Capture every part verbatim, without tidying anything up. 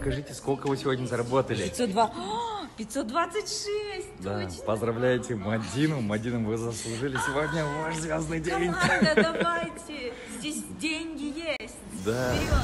Скажите, сколько вы сегодня заработали? пятьсот два. пятьсот двадцать шесть. Да, Точно. поздравляйте Мадину. Мадину, вы заслужили сегодня ваш звездный день. Команда, давайте. Здесь деньги есть. Да. Вперед.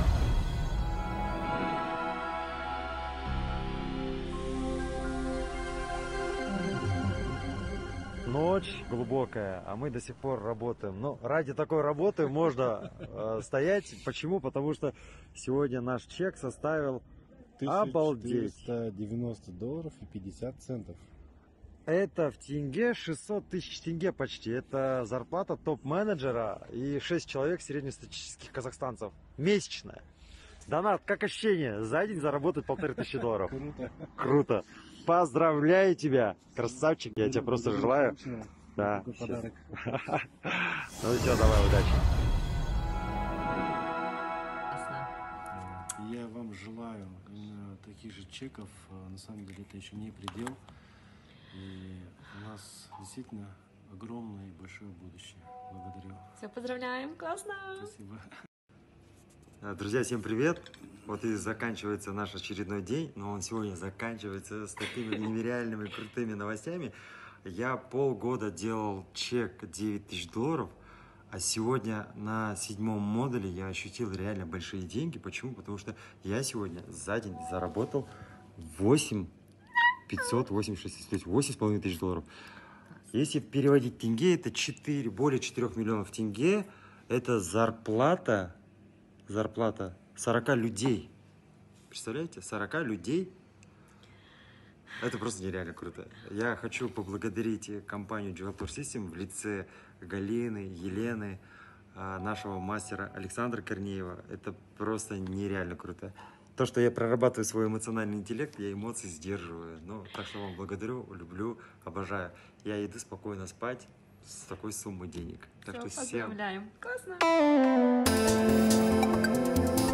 Ночь глубокая, а мы до сих пор работаем. Но ради такой работы можно э, стоять. Почему? Потому что сегодня наш чек составил обалдеть. четыреста девяносто долларов и пятьдесят центов. Это в тенге шестьсот тысяч тенге почти. Это зарплата топ-менеджера и шесть человек среднестатистических казахстанцев. Месячная. Донат, как ощущение? За день заработать полторы тысячи долларов. Круто. Круто. Поздравляю тебя, красавчик. Я тебе просто желаю. Да. Ну все, давай, удачи. Я вам желаю именно таких же чеков. На самом деле это еще не предел. И у нас действительно огромное и большое будущее. Благодарю. Все, поздравляем. Классно. Спасибо. Друзья, всем привет! Вот и заканчивается наш очередной день, но он сегодня заканчивается с такими нереальными крутыми новостями. Я полгода делал чек девять тысяч долларов, а сегодня на седьмом модуле я ощутил реально большие деньги. Почему? Потому что я сегодня за день заработал восемь тысяч пятьсот восемьдесят шесть, то есть восемь с половиной тысяч долларов. Если переводить в тенге, это четыре, более четырёх миллионов тенге. Это зарплата... Зарплата сорока людей. Представляете? сорока людей. Это просто нереально круто. Я хочу поблагодарить компанию Developer System в лице Галины, Елены, нашего мастера Александра Корнеева. Это просто нереально круто. То, что я прорабатываю свой эмоциональный интеллект, я эмоции сдерживаю. Ну, так что вам благодарю, люблю, обожаю. Я иду спокойно спать с такой суммой денег. Так Все, что всем... поздравляем. Классно.